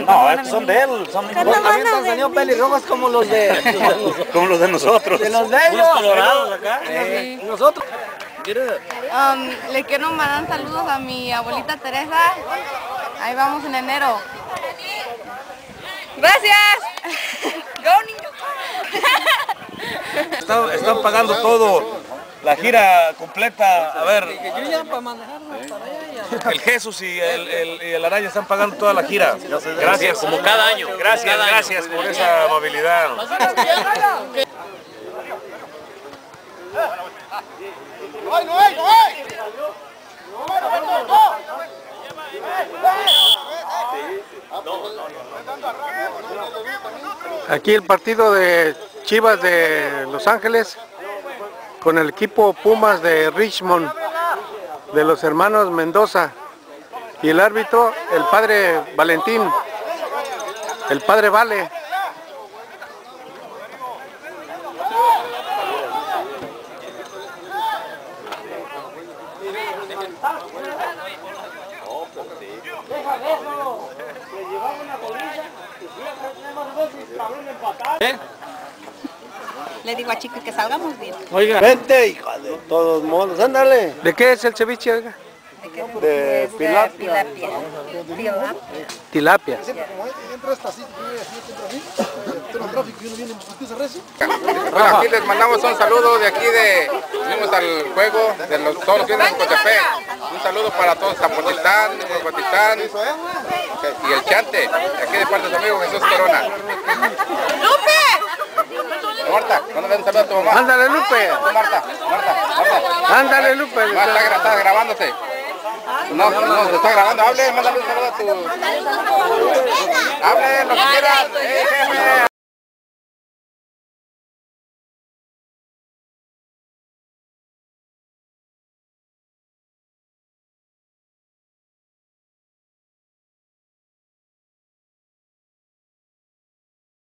No, estos son de él, son también están saliendo pelirrojos como los de... como los de nosotros. De los de ellos. Colorados acá. Sí. Nosotros. Le quiero mandar saludos a mi abuelita Teresa. Ahí vamos en enero. Gracias. Go, niño. Están pagando todo, la gira completa. A ver, el Jesús y el Araña están pagando toda la gira. Gracias. Como cada año. Gracias por esa amabilidad. Aquí el partido de Chivas de Los Ángeles con el equipo Pumas de Richmond, de los hermanos Mendoza, y el árbitro, el padre Valentín, el padre Vale. Le digo a Chico que salgamos bien. Oiga, Vente, hijo de todos modos, ándale. ¿de qué es el ceviche, oiga? De tilapia. Tilapia. Bueno, aquí les mandamos un saludo de aquí venimos al juego de todos los fines de Cotepec. Un saludo para todos, Zapotitlán, Huatitán y el Chante, aquí de parte de su amigo Jesús Corona. Marta, mándale un saludo a tu mamá. Ándale, Lupe. Marta. Ándale, Lupe. Está grabándose. No, se está grabando. Hable, mándale un saludo a tu... Hable, lo que quieras. Jefe.